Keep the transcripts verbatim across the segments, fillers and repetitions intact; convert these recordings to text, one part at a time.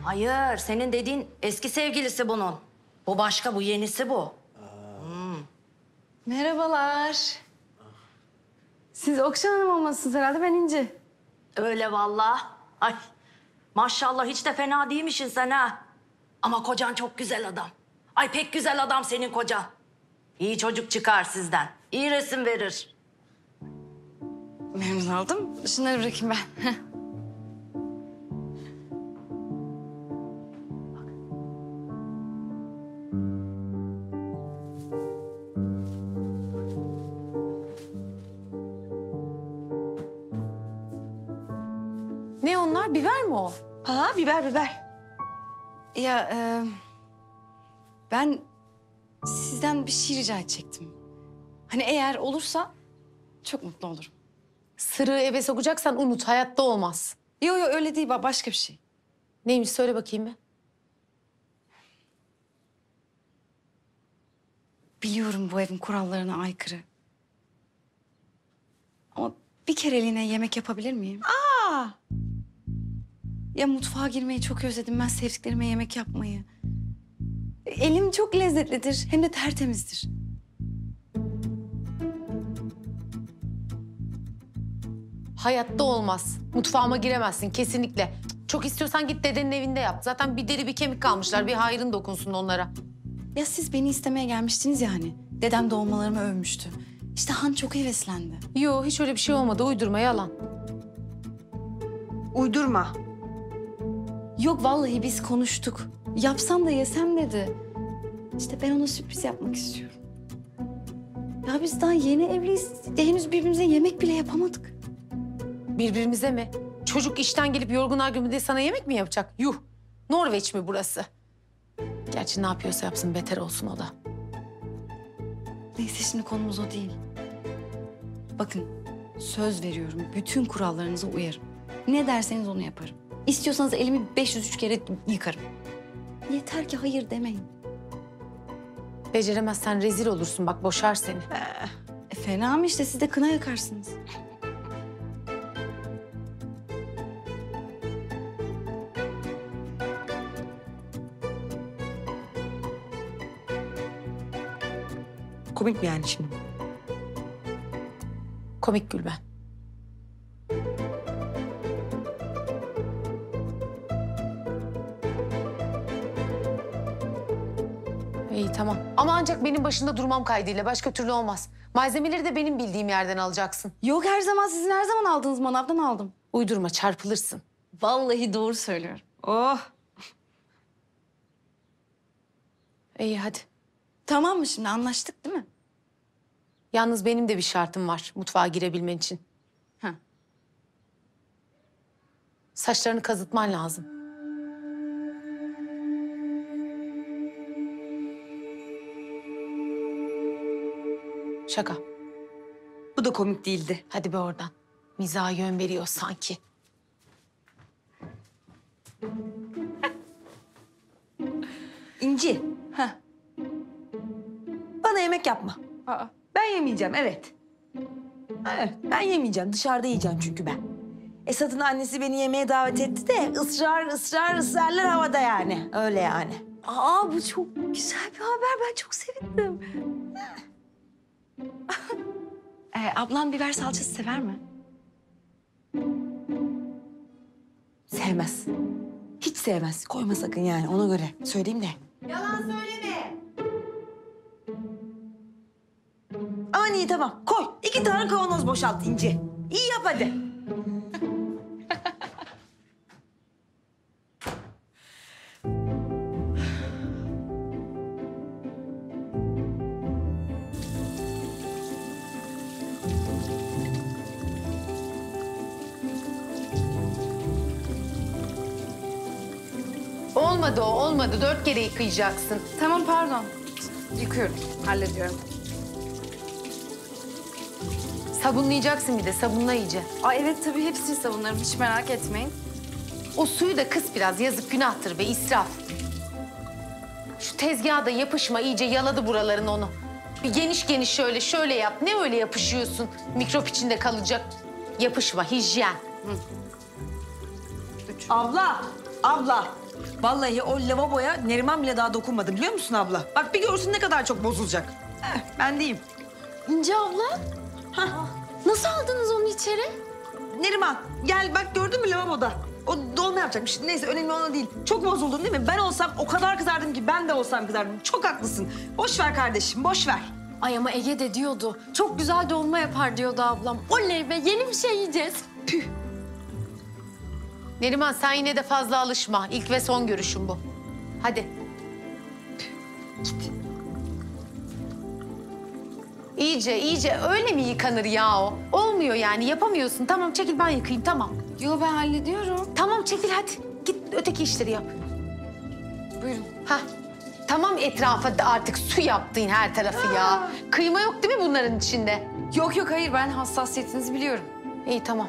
Hayır, senin dediğin eski sevgilisi bunun. Bu başka, bu yenisi bu. Hmm. Merhabalar. Siz Okşan Hanım olmalısınız herhalde, ben İnci. Öyle vallahi. Ay maşallah hiç de fena değilmişsin sen ha. Ama kocan çok güzel adam. Ay pek güzel adam senin kocan. İyi çocuk çıkar sizden. İyi resim verir. Memnun oldum. Şunları bırakayım ben. Ne onlar? Biber mi o? Ha, biber biber. Ya e, ben sizden bir şey rica edecektim. Hani eğer olursa çok mutlu olurum. Sırığı eve sokacaksan unut, hayatta olmaz. Yok yok öyle değil, başka bir şey. Neymiş söyle bakayım bir. Biliyorum bu evin kurallarına aykırı. Ama bir kereliğine yemek yapabilir miyim? Aa! Ya mutfağa girmeyi çok özledim. Ben sevdiklerime yemek yapmayı. Elim çok lezzetlidir. Hem de tertemizdir. Hayatta olmaz. Mutfağıma giremezsin kesinlikle. Çok istiyorsan git dedenin evinde yap. Zaten bir deri bir kemik kalmışlar. Bir hayrın dokunsun onlara. Ya siz beni istemeye gelmiştiniz ya hani. Dedem doğmalarımı övmüştü. İşte Han çok heveslendi. Yo hiç öyle bir şey olmadı. Uydurma, yalan. Uydurma. Yok vallahi biz konuştuk. Yapsam da yesem dedi. İşte ben ona sürpriz yapmak istiyorum. Ya biz daha yeni evliyiz. Henüz birbirimize yemek bile yapamadık. Birbirimize mi? Çocuk işten gelip yorgun argın bir de sana yemek mi yapacak? Yuh! Norveç mi burası? Gerçi ne yapıyorsa yapsın, beter olsun o da. Neyse şimdi konumuz o değil. Bakın söz veriyorum bütün kurallarınıza uyarım. Ne derseniz onu yaparım. İstiyorsanız elimi beş yüz üç kere yıkarım. Yeter ki hayır demeyin. Beceremezsen rezil olursun, bak boşar seni. E, fena mı işte, siz de kına yakarsınız. Komik mi yani şimdi? Komik Gülben. İyi tamam. Ama ancak benim başında durmam kaydıyla. Başka türlü olmaz. Malzemeleri de benim bildiğim yerden alacaksın. Yok her zaman, sizin her zaman aldığınız manavdan aldım. Uydurma, çarpılırsın. Vallahi doğru söylüyorum. Oh. İyi hadi. Tamam mı şimdi, anlaştık değil mi? Yalnız benim de bir şartım var mutfağa girebilmen için. Ha. Saçlarını kazıtman lazım. Şaka. Bu da komik değildi. Hadi be oradan. Mizaha yön veriyor sanki. İnci. Heh. Bana yemek yapma. Aa. Ben yemeyeceğim, evet. Evet, ben yemeyeceğim. Dışarıda yiyeceğim çünkü ben. Esat'ın annesi beni yemeğe davet etti de ısrar ısrar ısrarlar havada yani. Öyle yani. Aa bu çok güzel bir haber, ben çok sevindim. ee, ablan biber salçası sever mi? Sevmez. Hiç sevmez. Koyma sakın yani, ona göre. Söyleyeyim de. Yalan söyleme. Aman iyi tamam, koy. İki tane kavanoz boşalt İnci. İyi yap hadi. Olmadı o, olmadı. Dört kere yıkayacaksın. Tamam pardon. Yıkıyorum, hallediyorum. Sabunlayacaksın bir de, sabunla iyice. Aa evet tabii hepsini savunlarım, hiç merak etmeyin. O suyu da kıs biraz, yazık günahtır be, israf. Şu tezgaha da yapışma, iyice yaladı buraların onu. Bir geniş geniş şöyle, şöyle yap. Ne öyle yapışıyorsun? Mikrop içinde kalacak. Yapışma, hijyen. Abla, abla. Vallahi o lavaboya Neriman bile daha dokunmadı biliyor musun abla? Bak bir görsün ne kadar çok bozulacak. Heh, ben deyim. İnce abla. Nasıl aldınız onu içeri? Neriman gel bak gördün mü lavaboda? O dolma yapacakmış. Neyse önemli olan değil. Çok bozuldun değil mi? Ben olsam o kadar kızardım ki ben de olsam kızardım. Çok haklısın. Boş ver kardeşim boş ver. Ay ama Ege de diyordu. Çok güzel dolma yapar diyordu ablam. Oley be, yeni bir şey yiyeceğiz. Neriman sen yine de fazla alışma. İlk ve son görüşüm bu. Hadi. Git. İyice iyice öyle mi yıkanır ya o? Olmuyor yani yapamıyorsun. Tamam çekil ben yıkayayım tamam. Yo, ben hallediyorum. Tamam çekil hadi. Git öteki işleri yap. Buyurun. Hah. Tamam etrafa da artık su yaptın her tarafı ya. Kıyma yok değil mi bunların içinde? Yok yok, hayır, ben hassasiyetinizi biliyorum. İyi tamam.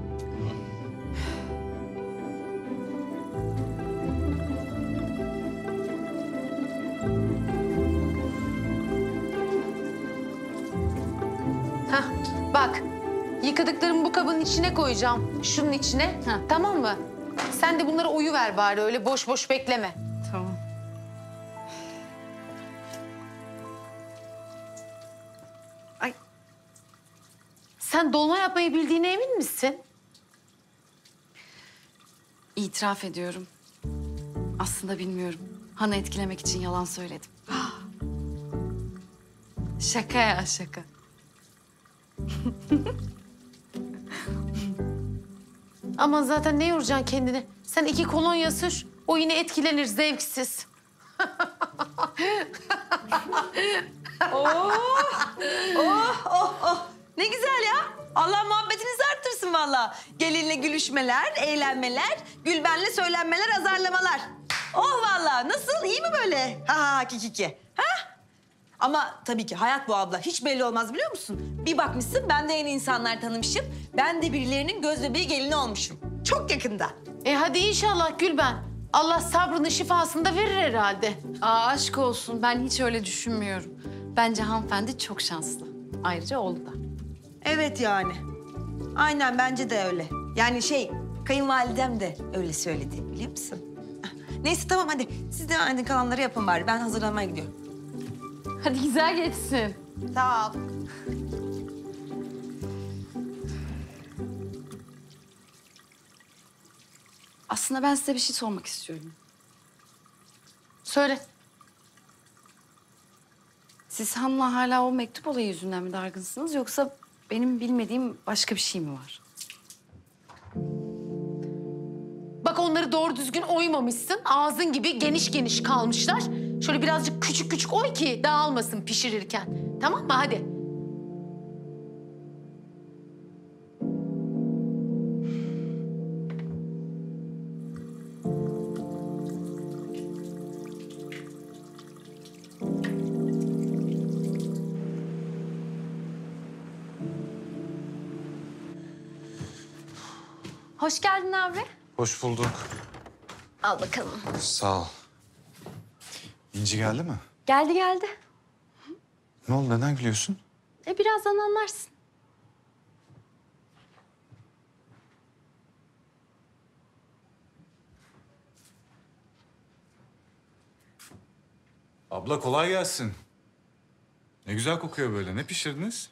Hah bak. Yıkadıklarımı bu kabın içine koyacağım. Şunun içine. Heh. Tamam mı? Sen de bunlara uyu ver bari öyle boş boş bekleme. Tamam. Ay, Sen dolma yapmayı bildiğine emin misin? itiraf ediyorum. Aslında bilmiyorum. Han'ı etkilemek için yalan söyledim. Şaka ya, şaka. Ama zaten ne yoracaksın kendini? Sen iki kolonya sür, o yine etkilenir zevksiz. Ne güzel ya. Allah muhabbetinizi arttırsın vallahi. Gelinle gülüşmeler, eğlenmeler, gülbenle söylenmeler, azarlamalar. Oh vallahi nasıl? İyi mi böyle? Ha ha ki ki ki. Ha? Ama tabii ki hayat bu abla. Hiç belli olmaz biliyor musun? Bir bakmışsın ben de yeni insanlar tanımışım. Ben de birilerinin göz bebeği gelini olmuşum. Çok yakında. E hadi inşallah Gülben. Allah sabrını şifasını da verir herhalde. Aa, aşk olsun. Ben hiç öyle düşünmüyorum. Bence hanımefendi çok şanslı. Ayrıca oğlu da. Evet yani. Aynen bence de öyle. Yani şey kayınvalidem de öyle söyledi biliyor musun? Neyse tamam hadi siz devam edin kalanları yapın bari. Ben hazırlanmaya gidiyorum. Hadi güzel geçsin. Sağ ol. Aslında ben size bir şey sormak istiyorum. Söyle. Siz Han'la hala o mektup olayı yüzünden mi dargınsınız, yoksa benim bilmediğim başka bir şey mi var? Bak onları doğru düzgün oymamışsın. Ağzın gibi geniş geniş kalmışlar. Şöyle birazcık küçük küçük oy ki dağılmasın pişirirken. Tamam mı? Hadi. Hoş geldin abi. Hoş bulduk. Al bakalım. Sağ ol. İnci geldi mi? Geldi geldi. Ne oldu? Neden gülüyorsun? E birazdan anlarsın. Abla kolay gelsin. Ne güzel kokuyor böyle. Ne pişirdiniz?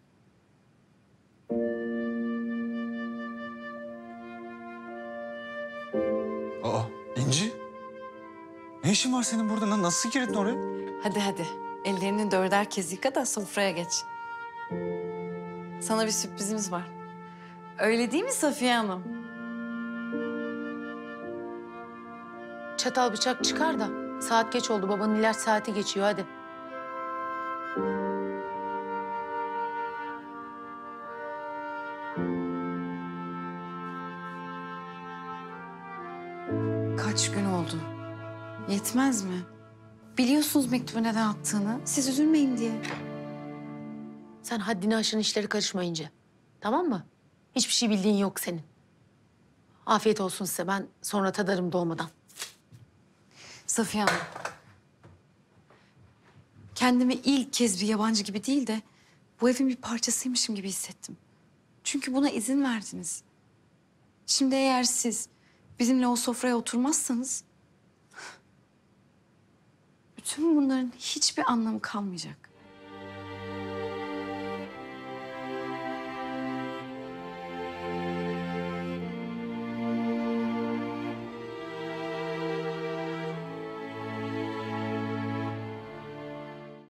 Aa, İnci. Ne işin var senin burada? Na- Nasıl girdin oraya? Hadi hadi. Ellerini dörder kez yıka da sofraya geç. Sana bir sürprizimiz var. Öyle değil mi Safiye Hanım? Çatal bıçak çıkar da. Saat geç oldu. Babanın ilaç saati geçiyor. Hadi. Kaç gün oldu? Yetmez mi? Biliyorsunuz mektubu neden attığını. Siz üzülmeyin diye. Sen haddini aşın işleri karışmayınca. Tamam mı? Hiçbir şey bildiğin yok senin. Afiyet olsun size. Ben sonra tadarım dolmadan. Safiye Hanım. Kendimi ilk kez bir yabancı gibi değil de bu evin bir parçasıymışım gibi hissettim. Çünkü buna izin verdiniz. Şimdi eğer siz bizimle o sofraya oturmazsanız tüm bunların hiçbir anlamı kalmayacak.